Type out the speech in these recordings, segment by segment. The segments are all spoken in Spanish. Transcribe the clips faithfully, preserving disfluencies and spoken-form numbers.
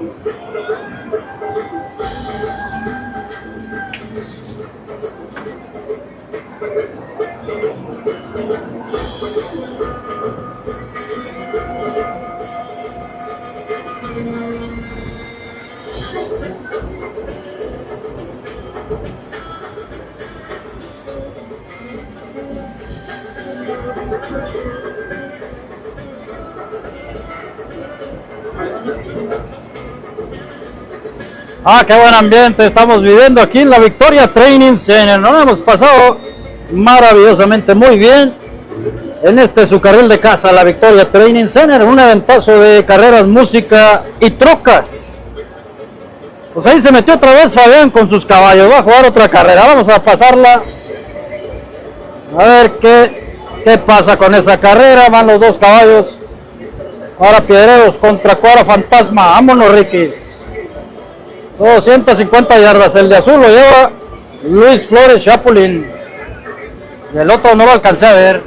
Ah, qué buen ambiente estamos viviendo aquí en la Victoria Training Center. Nos hemos pasado maravillosamente muy bien en este su carril de casa, la Victoria Training Center, un eventazo de carreras, música y trocas. Pues ahí se metió otra vez Fabián con sus caballos, va a jugar otra carrera, vamos a pasarla a ver qué, qué pasa con esa carrera. Van los dos caballos, ahora Piedreros contra Cuadra Fantasma, vámonos Riquis. doscientas cincuenta yardas, el de azul lo lleva Luis Flores Chapulín y el otro no lo alcancé a ver.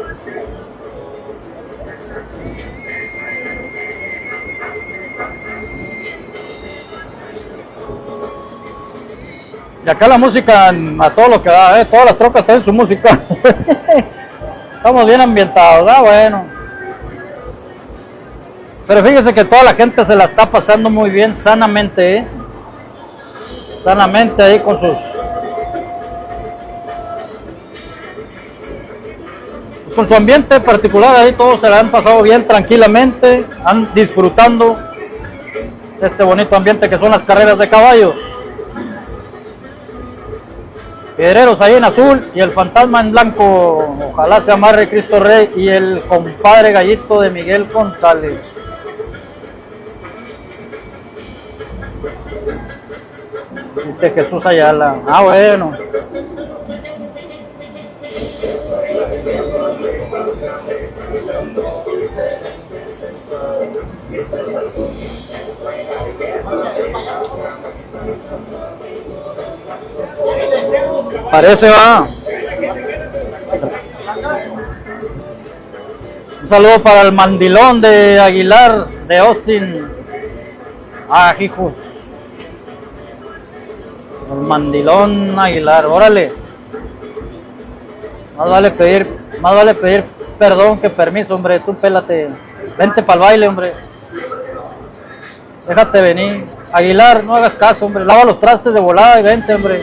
Y acá la música a todo lo que da, ¿eh? Todas las trocas tienen su música. Estamos bien ambientados, ah, bueno. Pero fíjese que toda la gente se la está pasando muy bien, sanamente, ¿eh? Sanamente ahí con sus pues con su ambiente particular, ahí todos se la han pasado bien tranquilamente, han disfrutando de este bonito ambiente que son las carreras de caballos. Piedreros ahí en azul y el fantasma en blanco, ojalá se amarre Cristo Rey y el compadre Gallito de Miguel González. Dice Jesús Ayala. Ah, bueno. Parece, va. Un saludo para el mandilón de Aguilar de Austin. Ah, hijo. El mandilón Aguilar, órale. Más vale pedir, más vale pedir perdón que permiso, hombre. Tú pélate. Vente para el baile, hombre. Déjate venir. Aguilar, no hagas caso, hombre. Lava los trastes de volada y vente, hombre.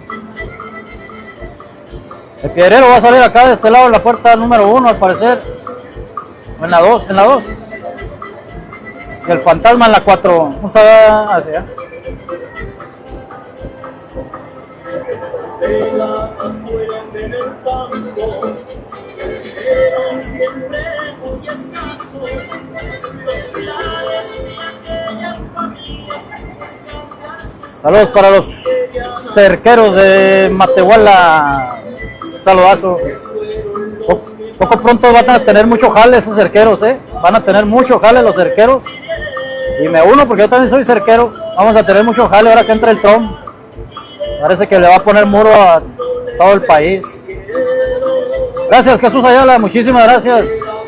El Piedrero va a salir acá de este lado en la puerta número uno, al parecer. En la dos, en la dos. Y el fantasma en la cuatro. Vamos a hacia. Saludos para los cerqueros de Matehuala. Saludazo. Poco, poco pronto van a tener mucho jale esos cerqueros, eh. Van a tener mucho jale los cerqueros. Y me uno porque yo también soy cerquero. Vamos a tener mucho jale ahora que entra el Trump. Parece que le va a poner muro a todo el país. Gracias, Jesús Ayala, muchísimas gracias.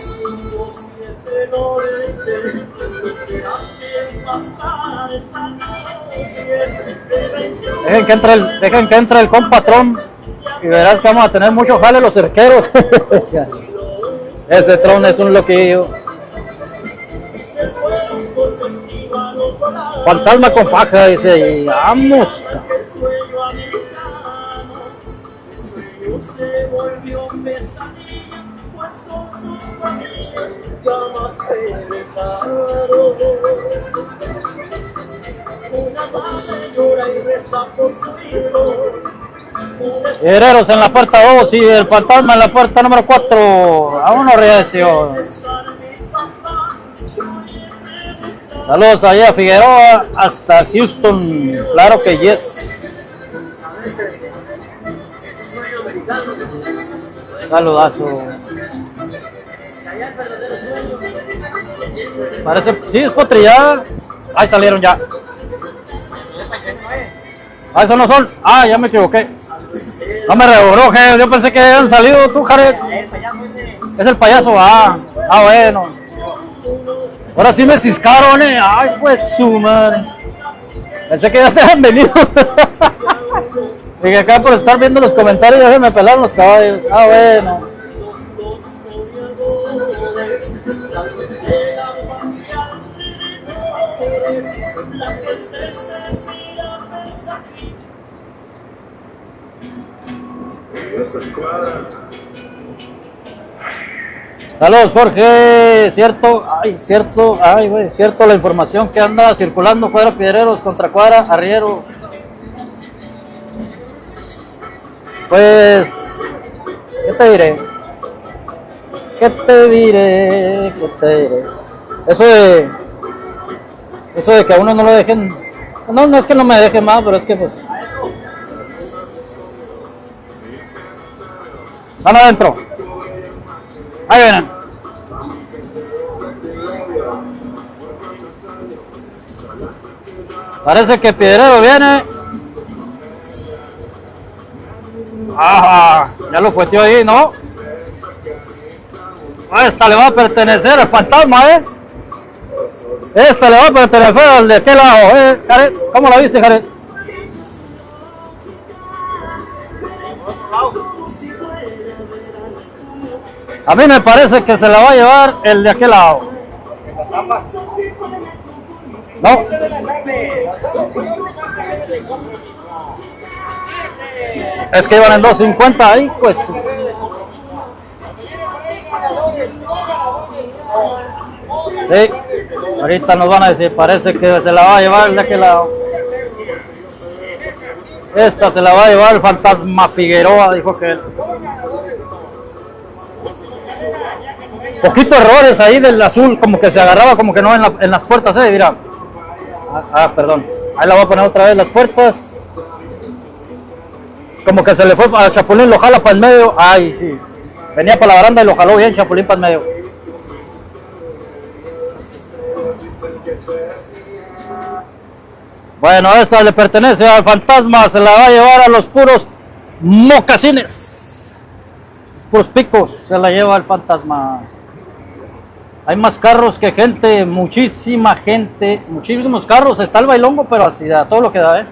Dejen que entre el, dejen que entre el compatrón y verás que vamos a tener mucho jale los cerqueros. Ese Tron es un loquillo. Fantasma con faja, dice, y vamos. Se volvió pesadilla, pues con sus familias jamás regresaron. Una madre llora y reza por su hijo. Guerreros en la puerta dos y el fantasma en la puerta número cuatro. A uno reacio. Saludos allá a Figueroa hasta Houston. Claro que yes. Saludazo. Parece, sí, es potrillada. Ahí salieron ya. Ah, esos no son. Ah, ya me equivoqué. No me rebroje. Yo pensé que habían salido tú, Jared. Es el payaso. Ah, ah, bueno. Ahora sí me ciscaron, eh. Ay, pues su madre. Pensé que ya se habían venido. Y que acá por estar viendo los comentarios ya se me pelaron los caballos. Ah, bueno. Saludos, Jorge. Cierto, ay, cierto, ay, güey, cierto la información que anda circulando. Cuadra Piedreros contra Cuadra Arriero. Pues, ¿qué te diré? ¿Qué te diré? ¿Qué te diré? Eso de, eso de que a uno no lo dejen, no, no es que no me dejen más, pero es que pues, van adentro. Ahí vienen. Parece que Piedrero viene. Ajá, ya lo fueteó ahí, ¿no? Esta le va a pertenecer al fantasma, ¿eh? Esta le va a pertenecer al de qué lado, ¿eh? Jared, ¿cómo la viste, Jared? A mí me parece que se la va a llevar el de aquel lado. No. Es que iban en dos cincuenta ahí, pues. Sí. Ahorita nos van a decir, parece que se la va a llevar el de aquel lado. Esta se la va a llevar el fantasma Figueroa, dijo que él. Poquito errores ahí del azul, como que se agarraba, como que no en, la, en las puertas, eh, mira. Ah, ah, perdón. Ahí la voy a poner otra vez las puertas. Como que se le fue a Chapulín, lo jala para el medio. Ay, sí. Venía para la baranda y lo jaló bien Chapulín para el medio. Bueno, esta le pertenece al fantasma, se la va a llevar a los puros mocasines. Los puros picos se la lleva el fantasma. Hay más carros que gente, muchísima gente, muchísimos carros. Está el bailongo, pero así da todo lo que da, ¿eh?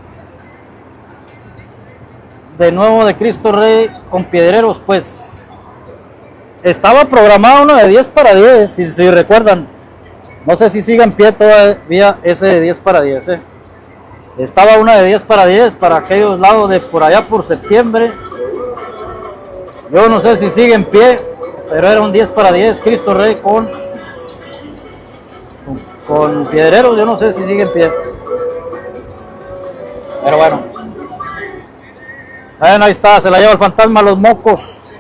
De nuevo de Cristo Rey con Piedreros, pues estaba programado uno de diez para diez, si, si recuerdan. No sé si sigue en pie todavía ese de diez para diez, ¿eh? Estaba una de diez para diez para aquellos lados de por allá por septiembre. Yo no sé si sigue en pie, pero era un diez para diez, Cristo Rey con, con, con Piedreros. Yo no sé si sigue en pie. Pero bueno. Bueno, ahí está, se la lleva el fantasma a los mocos.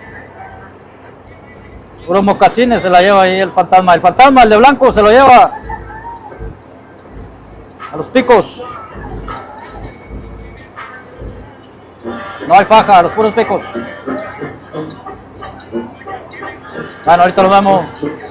Puros mocasines se la lleva ahí el fantasma. El fantasma, el de blanco, se lo lleva a los picos. No hay faja, a los puros picos. Bueno, ahorita lo vemos.